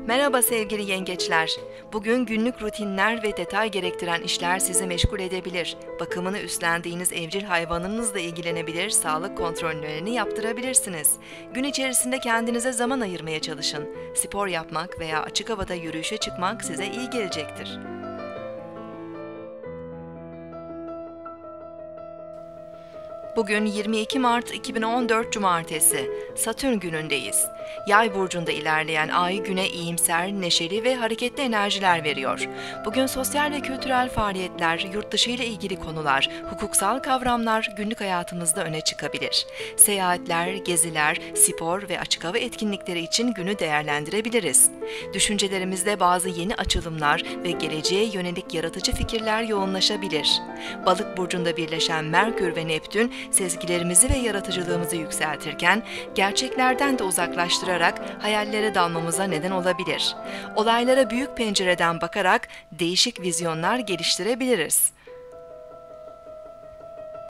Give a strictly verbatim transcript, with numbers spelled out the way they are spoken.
Merhaba sevgili yengeçler. Bugün günlük rutinler ve detay gerektiren işler sizi meşgul edebilir. Bakımını üstlendiğiniz evcil hayvanınızla ilgilenebilir, sağlık kontrollerini yaptırabilirsiniz. Gün içerisinde kendinize zaman ayırmaya çalışın. Spor yapmak veya açık havada yürüyüşe çıkmak size iyi gelecektir. Bugün yirmi iki Mart iki bin on dört Cumartesi, Satürn günündeyiz. Yay burcunda ilerleyen ay güne iyimser, neşeli ve hareketli enerjiler veriyor. Bugün sosyal ve kültürel faaliyetler, yurt dışı ile ilgili konular, hukuksal kavramlar günlük hayatımızda öne çıkabilir. Seyahatler, geziler, spor ve açık hava etkinlikleri için günü değerlendirebiliriz. Düşüncelerimizde bazı yeni açılımlar ve geleceğe yönelik yaratıcı fikirler yoğunlaşabilir. Balık burcunda birleşen Merkür ve Neptün sezgilerimizi ve yaratıcılığımızı yükseltirken, gerçeklerden de uzaklaştırarak hayallere dalmamıza neden olabilir. Olaylara büyük pencereden bakarak değişik vizyonlar geliştirebiliriz.